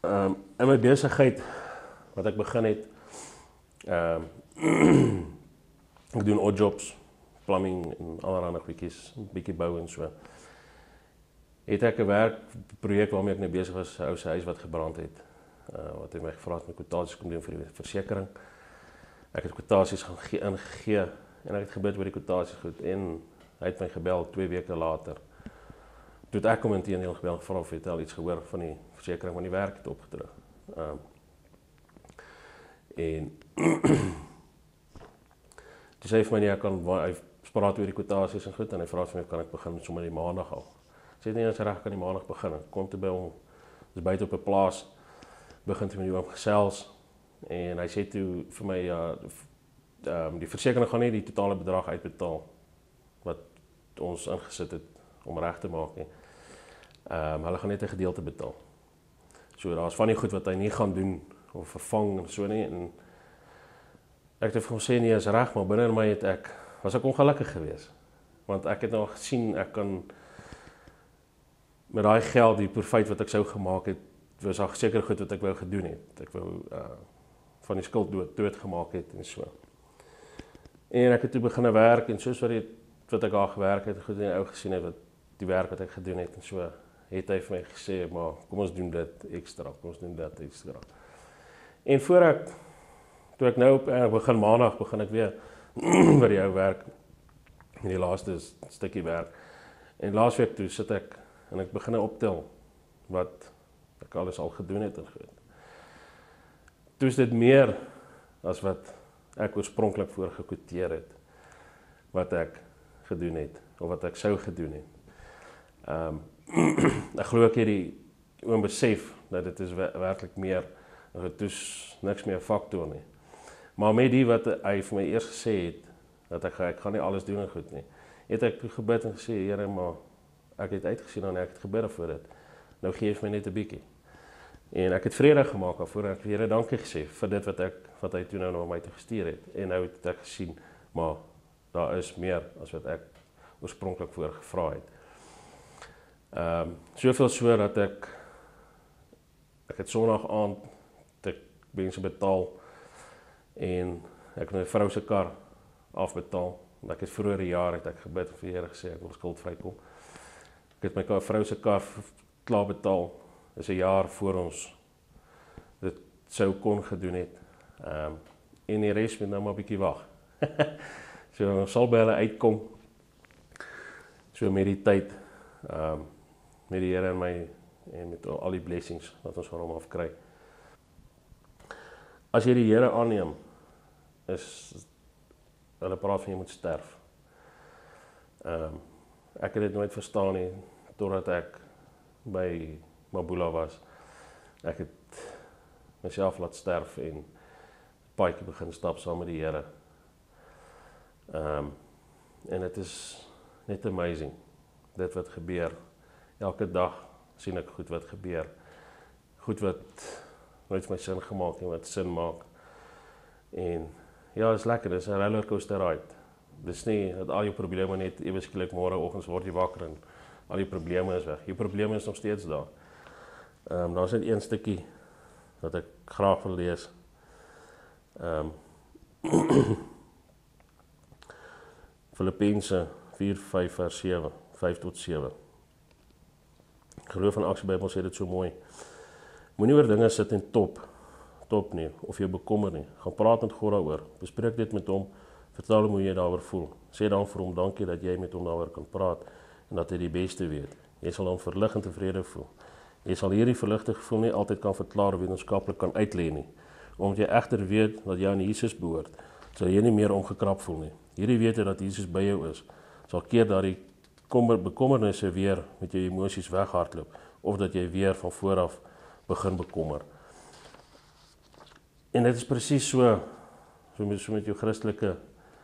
In my besigheid wat ek begin het, ek doen odd jobs, plumbing en allerlei goedjies, 'n bietjie bou en so. Het ek 'n werkprojek waarmee ek nou besig was, 'n ou se huis wat gebrand het. Wat hy my gevra het om kwotasies kom doen vir die versekering. Ek het kwotasies ingegee en ek het gebid oor die kwotasies goed en hy het my gebel 2 weke later. Toe het ek hom inteendeel gebel gevra of hy al iets gehoor van die versekering want die werk het opgedroog. En toe sê hy vir my nee, hy praat oor die kwotasies en goed en hy vra vir my kan ek begin sommer die maandag al. Ek sê nee, as reg kan die maandag begin. Ek kom toe by hom, dis buite op 'n plaas, begin toe met die oom gesels en hy sê toe vir my die versekering gaan nie die totale bedrag uitbetaal wat ons ingesit het om reg te maak nie. Hulle gaan net 'n gedeelte betaal. So daar's van die goed wat hy nie gaan doen of vervang en so nie en ek het vir hom sê nee, is reg, maar binne in my was ek ongelukkig geweest. Want ek het nou gesien ek kan met daai geld, die profit wat ek sou gemaak het, was daar seker goed wat ek wou gedoen het. Ek wou van die skuld dood gemaak het en so. En ek het toe begin werk en soos wat ek daar gewerk het, goed en ou gesien het wat die werk wat ek gedoen het en so, het hy vir my gesê, maar kom ons doen dit ekstra, kom ons doen dit ekstra. En toe ek nou begin maandag, begin ek weer by die ou werk, in die laaste stukkie werk. En laasweek toe sit ek en ek begin optel wat ek alles al gedoen het en goed. Toe is dit meer as wat ek oorspronklik voorgekwoteer het, wat ek gedoen het, of wat ek sou gedoen het. Ek glo ek het die oom besef, dat dit is werklik meer, dit is niks meer 'n faktor nie. Maar met die wat hy vir my eers gesê het, dat ek gaan nie alles doen en goed nie, het ek gebid en gesê, Here, maar ek het uitgesien en ek het gebid vir dit, nou gee vir my net 'n bietjie. En ek het vrede gemaak daarvoor, ek het Here dankie gesê vir dit wat hy toe nou na my toe gestuur het. En nou het ek gesien, maar daar is meer as wat ek oorspronklik voor gevra het. Soveel so dat ek het Sondag aand ek mense betaal en ek het my vrou se kar afbetaal. En ek het vroeër die jaar het ek gebid vir die Here gesê ek wil skuldvry kom. Ek het my vrou se kar klaar betaal. Dis 'n jaar voor ons dit sou kon gedoen het. En die res moet nou maar 'n bietjie wag. So ons sal by hulle uitkom. So met die tyd, met die Here en my en met al die blessings wat ons van hom af kry. As jy die Here aanneem, hulle praat van jy moet sterf. Ek het dit nooit verstaan nie, totdat ek by Mabula was. Ek het myself laat sterf en paadjie begin stap saam met die Here. En dit is net amazing, dit wat gebeur. Elke dag sien ek goed wat gebeur. Goed wat nooit my sin gemaak en wat sin maak. En ja, dit is lekker, dit is 'n rollercoaster ride. Dis nie dat al jou probleme net ewe skielik môreoggends word jy wakker en al die probleme is weg. Jou probleme is nog steeds daar. Daar is net een stukkie wat ek graag wil lees. Filippense 4:5 vers 7, 5 tot 7. Geloof en Aksie Bybel sê dit so mooi. Moenie oor dinge sit en top nie, of jy bekommer nie. Gaan praat met God daaroor. Bespreek dit met hom. Vertel hom hoe jy daaroor voel. Sê dan vir hom dankie dat jy met hom daaroor kan praat en dat hy die beste weet. Jy sal hom verlig en tevrede voel. Jy sal hierdie verligte gevoel nie altyd kan verklaar of wetenskaplik kan uitlê nie. Omdat jy egter weet dat jy aan Jesus behoort, sal jy nie meer omgekrap voel nie. Hierdie wete dat Jesus by jou is, sal keer daardie bekommernisse weer met jou emosies weghardloop, of dat jy weer van vooraf begin bekommer. En dit is presies so met jou Christelike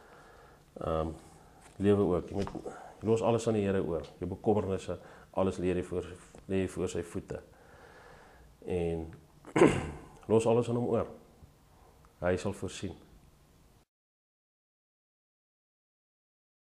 lewe ook. Jy los alles aan die Here oor, jou bekommernisse, alles lê jy voor sy voete. En los alles aan hom oor. Hy sal voorsien.